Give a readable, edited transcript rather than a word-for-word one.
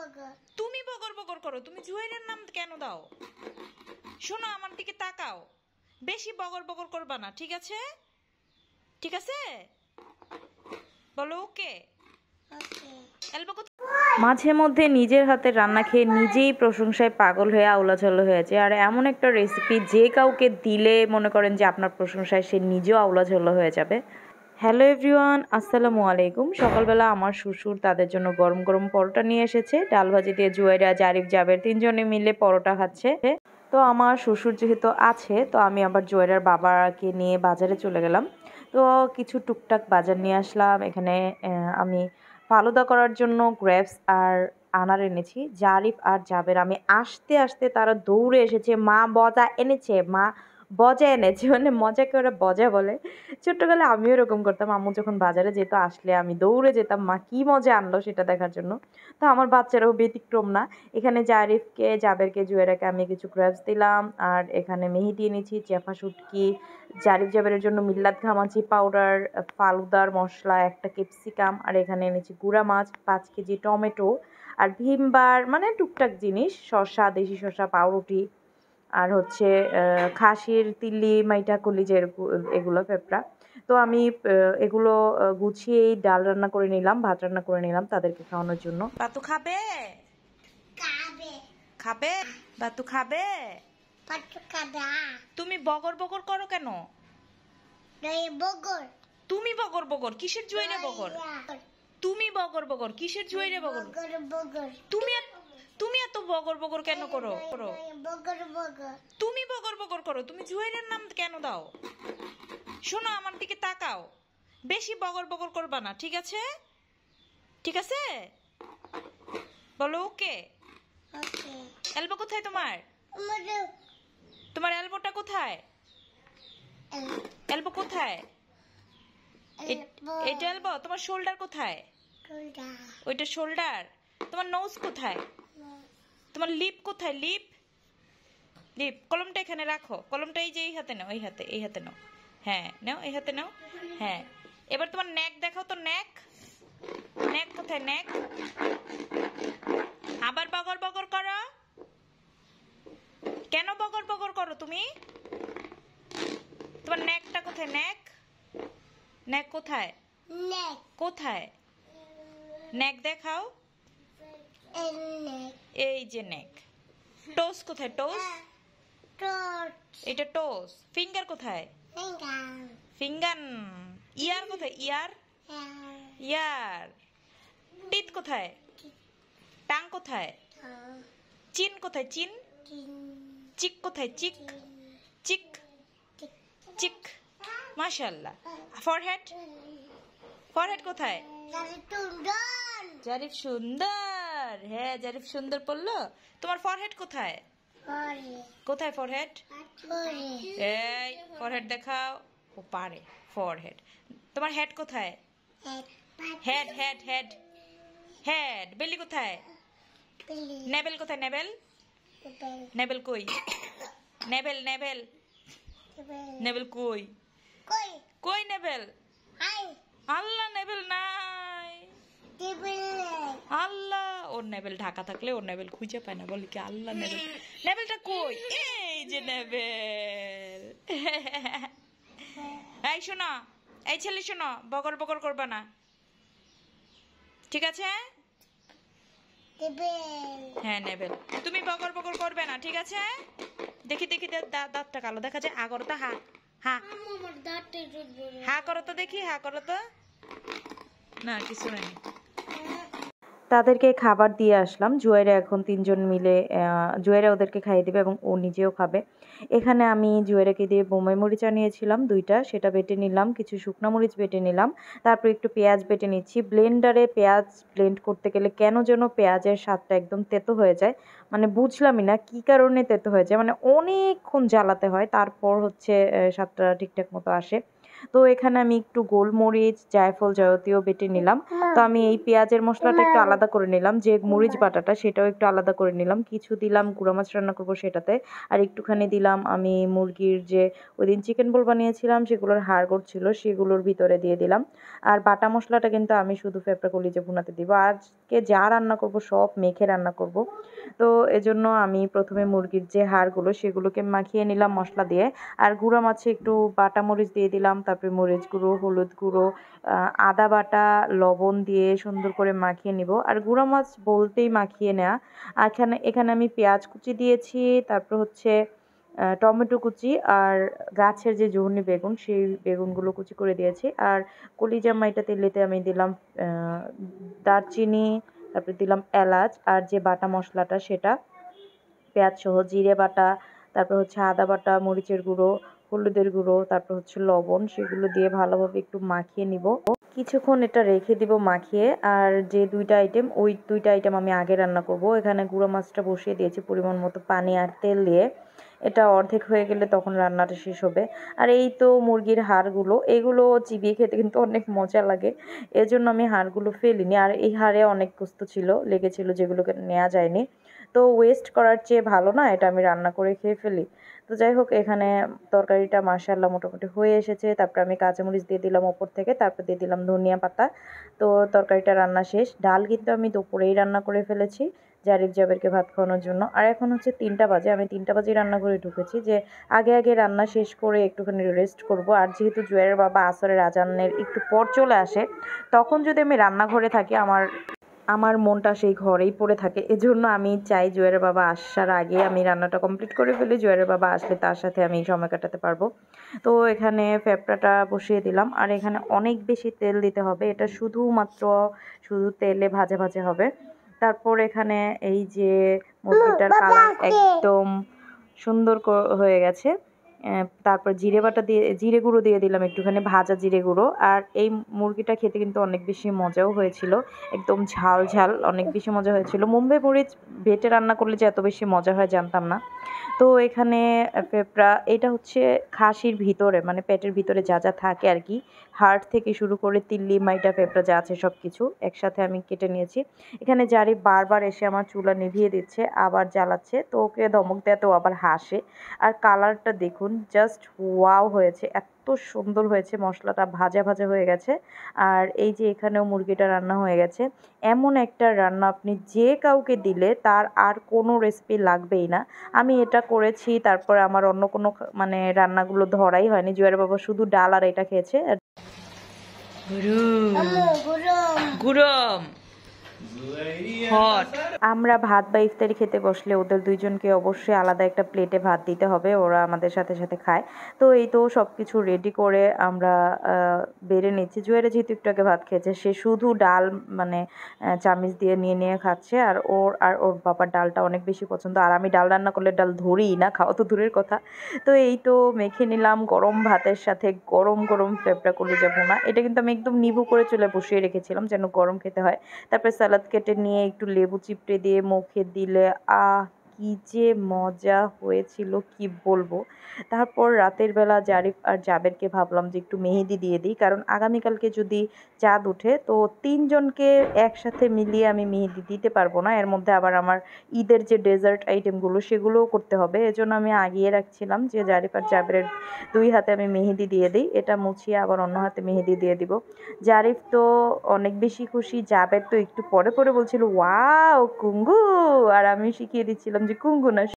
তুমি বগর বগর করো, তুমি জুয়েলের নাম কেন দাও? শোনো, আমার দিকে তাকাও, বেশি বগর বগর করবা না, ঠিক আছে? ঠিক আছে, বলো ওকে। মাঝে মধ্যে নিজের হাতে রান্না খেয়ে নিজেই প্রশংসায় পাগল হয়ে আউলাঝাউলা হয়েছে। আর এমন একটা রেসিপি যে কাউকে দিলে মনে করেন যে আপনার প্রশংসায় সে নিজেও আউলাঝাউলা হয়ে যাবে। হ্যালো এভরিওয়ান, আসসালামু আলাইকুম। সকালবেলা আমার শ্বশুর তাদের জন্য গরম গরম পরোটা নিয়ে এসেছে। ডাল ভাজি দিয়ে জুয়েরা, জারিফ, জাবের তিনজনে মিলে পরোটা খাচ্ছে। তো আমার শ্বশুর যেহেতু আছে, তো আমি আবার জুয়েরার বাবাকে নিয়ে বাজারে চলে গেলাম। তো কিছু টুকটাক বাজার নিয়ে আসলাম। এখানে আমি ফালুদা করার জন্য গ্রেপস আর আনার এনেছি। জারিফ আর জাবের আমি আসতে আসতে তারা দৌড়ে এসেছে, মা বজা এনেছে, মা বজা এনেছে, মানে মজাকে ওরা বজা বলে। ছোট্টবেলা আমিও এরকম করতাম, আম্মু যখন বাজারে যেত আসলে আমি দৌড়ে যেতাম মা কি মজা আনলো সেটা দেখার জন্য। তো আমার বাচ্চারাও ব্যতিক্রম না। এখানে জারিফকে, জাবেরকে, জুয়েরাকে আমি কিছু গ্রেপস দিলাম, আর এখানে মেহেদি এনেছি, চেফা শুটকি, জারিফ জাবেরের জন্য মিল্লাত ঘামাচি পাউডার, ফালুদার মশলা, একটা ক্যাপসিকাম, আর এখানে এনেছি গুঁড়া মাছ, 5 কেজি টমেটো, আর ভিমবার মানে টুকটাক জিনিস, শসা, দেশি শসা, পাউরুটি, আর হচ্ছে খাসির তিল্লি, মাইটা, কলিজা, এগুলো পেঁপড়া। তো আমি এগুলো গুছিয়েই ডাল রান্না করে নিলাম, ভাত রান্না করে নিলাম তাদেরকে খাওয়ানোর জন্য। বাতু খাবে? খাবে বাতু খাবে? তুমি বগর বগর করো কেন? তুমি বগর বগর কিসের? জুয়েরে বগর। তুমি বগর বগর কিসের? জুয়েরে বগর। তুমি এত বগর বগর কেন করো? তুমি বগর বগর করো, তুমি জুয়েলের নাম কেন দাও? শোনো, আমার দিকে তাকাও, বেশি বগর বগর করবা না, ঠিক আছে? ঠিক আছে, বলো ওকে। এলবো কোথায় তোমার? তোমার এলবোটা কোথায়? এলবো কোথায়? এটা এলবো। তোমার শোল্ডার কোথায়? ওইটা শোল্ডার। তোমার নোজ কোথায়? তোমার লিপ কোথায়? Lip lip. কলমটা এখানে রাখো, কলমটা এই যে এই হাতে নাও, এই হাতে, এই হাতে নাও। হ্যাঁ নাও, এই হাতে নাও। হ্যাঁ, এবার তোমার নেক দেখাও তো। নেক, নেক কোথায়? নেক। আবার বগর বগর করো কেন? বগর বগর করো তুমি। তোমার নেকটা কোথায়? নেক, নেক কোথায়? কোথায় নেক দেখাও। এই যে নেক। টোস কোথায়? টোস, এটা টোস। ফিঙ্গার কোথায়? ফিঙ্গার। ইয়ার কোথায়? ইয়ার, ইয়ার। টিথ কোথায়? টাং কোথায়? চিন কোথায়? চিন। চিক কোথায়? চিক, চিক, চিক। মাশাআল্লাহ। ফরহেড, ফরহেড কোথায়? জারিফ সুন্দর। হ্যাঁ, জারিফ সুন্দর পড়লো। তোমার ফরহেড কোথায়? কোথায় ফরহেড? এই ফরহেড দেখাও। ও পারে ফরহেড। তোমার হেড কোথায়? Head, head, head, head. Belly কোথায়? নেবেল কোথায়? নেবেল, নেবেল কই? নেবেল, নেবেল, নেবেল কই? কই নেবেল? আল্লাহ, নেবেল নাই। আল্লাহ, ওর নেবেল ঢাকা থাকলে ওর নেবেল খুঁজে পায় না, বলি কি আল্লাহ নেবেল। নেবেলটা কই? এই যে নেবেল। এই শোনো, এই ছেলে শোনো, বগর বগর করবা না, ঠিক আছে? হ্যাঁ নেবেল, তুমি বগর বগর করবে না, ঠিক আছে? দেখি দেখি দাঁতটা কালো দেখা যায়। আগর তো হা, হা, হা করো তো দেখি, হা করো তো। না কিছু নাই। তাদেরকে খাবার দিয়ে আসলাম। জুয়েরা এখন 3 জন মিলে, জুয়েরা ওদেরকে খাইয়ে দেবে এবং ও নিজেও খাবে। এখানে আমি জুয়েরাকে দিয়ে বোম্বাই মরিচ আনিয়েছিলাম 2টা, সেটা বেটে নিলাম। কিছু শুকনো মরিচ বেটে নিলাম, তারপর একটু পেঁয়াজ বেটে নিচ্ছি। ব্লেন্ডারে পেঁয়াজ ব্লেন্ড করতে গেলে কেন যেন পেঁয়াজের স্বাদটা একদম তেতো হয়ে যায়, মানে বুঝলামই না কী কারণে তেতো হয়ে যায়, মানে অনেকক্ষণ জ্বালাতে হয়, তারপর হচ্ছে স্বাদটা ঠিকঠাক মতো আসে। তো এখানে আমি একটু গোলমরিচ, জায়ফল, জয়ত্রীও বেটে নিলাম। তো আমি এই পেঁয়াজের মশলাটা একটু আলাদা করে নিলাম, যে মরিচ বাটাটা সেটাও একটু আলাদা করে নিলাম। কিছু দিলাম গুঁড়া মাছ রান্না করবো সেটাতে, আর একটুখানি দিলাম আমি মুরগির যে ওই দিন চিকেন বোল বানিয়েছিলাম সেগুলোর হাড়গোড় ছিল সেগুলোর ভিতরে দিয়ে দিলাম। আর বাটা মশলাটা কিন্তু আমি শুধু পেঁপড়া কলিজা ভুনাতে দিব। আজকে যা রান্না করব সব মেখে রান্না করব। তো এজন্য আমি প্রথমে মুরগির যে হাড়গুলো সেগুলোকে মাখিয়ে নিলাম মশলা দিয়ে, আর গুঁড়া মাছে একটু বাটা মরিচ দিয়ে দিলাম, তারপরে মরিচ গুঁড়ো, হলুদ গুঁড়ো, আদা বাটা, লবণ দিয়ে সুন্দর করে মাখিয়ে নিব। আর গুঁড়া মাছ বলতেই মাখিয়ে নেওয়া। আর এখানে আমি পেঁয়াজ কুচি দিয়েছি, তারপর হচ্ছে টমেটো কুচি, আর গাছের যে জহনি বেগুন সেই বেগুনগুলো কুচি করে দিয়েছি। আর কলিজা মাইটা তেলেতে আমি দিলাম দারচিনি, তারপরে দিলাম এলাচ, আর যে বাটা মশলাটা সেটা পেঁয়াজ সহ জিরে বাটা, তারপর হচ্ছে আদা বাটা, মরিচের গুঁড়ো, হলুদের গুঁড়ো, তারপর হচ্ছে লবণ, সেগুলো দিয়ে ভালোভাবে একটু মাখিয়ে নিব। কিছুক্ষণ এটা রেখে দিব মাখিয়ে। আর যে ওই দুইটা আইটেম আমি আগে রান্না করব। এখানে গুঁড়ো মাছটা বসিয়ে দিয়েছি পরিমাণ মতো পানি আর তেল দিয়ে। এটা অর্ধেক হয়ে গেলে তখন রান্নাটা শেষ হবে। আর এই তো মুরগির হাড়গুলো, এগুলো চিবিয়ে খেতে কিন্তু অনেক মজা লাগে, এজন্য আমি হাড়গুলো ফেলিনি। আর এই হাড়ে অনেক গোস্ত লেগেছিল যেগুলোকে নেওয়া যায়নি। তো ওয়েস্ট করার চেয়ে ভালো না, এটা আমি রান্না করে খেয়ে ফেলি। তো যাই হোক, এখানে তরকারিটা মাশাআল্লাহ মোটামুটি হয়ে এসেছে। তারপর আমি কাঁচামরিচ দিয়ে দিলাম ওপর থেকে, তারপর দিয়ে দিলাম ধনিয়া পাতা। তো তরকারিটা রান্না শেষ। ডাল কিন্তু আমি দুপুরেই রান্না করে ফেলেছি জারিফ জাবেরকে ভাত খাওয়ানোর জন্য। আর এখন হচ্ছে 3টা বাজে, আমি 3টা বাজে রান্নাঘরে ঢুকেছি যে আগে আগে রান্না শেষ করে একটুখানি রেস্ট করব। আর যেহেতু জুয়েলের বাবা আসরের আজানের একটু পর চলে আসে, তখন যদি আমি রান্নাঘরে থাকি আমার মনটা সেই ঘরেই পড়ে থাকে। এজন্য আমি চাই জুয়েলের বাবা আসার আগে আমি রান্নাটা কমপ্লিট করে ফেলি, জুয়েলের বাবা আসলে তার সাথে আমি সময় কাটাতে পারবো। তো এখানে পেঁপড়াটা বসিয়ে দিলাম, আর এখানে অনেক বেশি তেল দিতে হবে, এটা শুধু তেলে ভাজা ভাজা হবে। তারপর এখানে এই যে মুরগিটার কালার একদম সুন্দর হয়ে গেছে। তারপর জিরে গুঁড়ো দিয়ে দিলাম, একটুখানি ভাজা জিরে গুঁড়ো। আর এই মুরগিটা খেতে কিন্তু অনেক বেশি মজাও হয়েছিল, একদম ঝাল ঝাল, অনেক বেশি মজা হয়েছিল। মুম্বাই মরিচ বেটে রান্না করলে যে এত বেশি মজা হয় জানতাম না। তো এখানে পেঁপড়া, এটা হচ্ছে খাসির ভিতরে মানে পেটের ভিতরে যা যা থাকে আর কি, হার্ট থেকে শুরু করে তিল্লি মাইটা পেঁপড়া যা আছে সব কিছু একসাথে আমি কেটে নিয়েছি। এখানে জারিফ বারবার এসে আমার চুলা নিভিয়ে দিচ্ছে, আবার জ্বালাচ্ছে, তো ওকে ধমক দেয় তো আবার হাসে। আর কালারটা দেখুন, জাস্ট ওয়াও হয়েছে, এত সুন্দর হয়েছে, মশলাটা ভাজা ভাজা হয়ে গেছে। আর এই যে এখানেও মুরগিটা রান্না হয়ে গেছে। এমন একটা রান্না আপনি যে কাউকে দিলে তার আর কোনো রেসিপি লাগবেই না। আমি এটা করেছি, তারপর আমার অন্য কোনো মানে রান্নাগুলো ধরাই হয়নি। জুয়েলের বাবা শুধু ডাল আর এটা খেয়েছে। গুরুম হট। আমরা ভাত বা ইফতারি খেতে বসলে ওদের দুইজনকে অবশ্যই আলাদা একটা প্লেটে ভাত দিতে হবে, ওরা আমাদের সাথে সাথে খায়। তো এই তো সব কিছু রেডি করে আমরা বেড়ে নিচ্ছি। জুয়েরে যেহেতু একটু আগে ভাত খেয়েছে, সে শুধু ডাল মানে চামিচ দিয়ে নিয়ে নিয়ে খাচ্ছে। আর ওর বাবার ডালটা অনেক বেশি পছন্দ। আর আমি ডাল রান্না করলে ডাল ধরিই না, খাওয়া তো দূরের কথা। তো এই তো মেখে নিলাম গরম ভাতের সাথে গরম গরম পেঁপড়া কলিজা ভুনা। এটা কিন্তু আমি একদম নিভু করে চুলায় বসিয়ে রেখেছিলাম যেন গরম খেতে হয়। তারপরে সালাদ কেটে নিয়ে একটু লেবু চিপড়ে দিয়ে মুখে দিলে কি যে মজা হয়েছিল কি বলবো। তারপর রাতের বেলা জারিফ আর জাবেরকে ভাবলাম যে একটু মেহেদি দিয়ে দিই, কারণ আগামীকালকে যদি চাঁদ ওঠে তো 3জনকে একসাথে মিলিয়ে আমি মেহেদি দিতে পারবো না। এর মধ্যে আবার আমার ঈদের যে ডেজার্ট আইটেমগুলো সেগুলোও করতে হবে, এজন্য আমি আগিয়ে রাখছিলাম যে জারিফ আর জাবেরের 2 হাতে আমি মেহেদি দিয়ে দিই, এটা মুছিয়ে আবার অন্য হাতে মেহেদি দিয়ে দিব। জারিফ তো অনেক বেশি খুশি, জাবের তো একটু পরে পরে বলছিল ওয়াও কুঙ্গু, আর আমি শিখিয়ে দিচ্ছিলাম যে কুঙ্গু না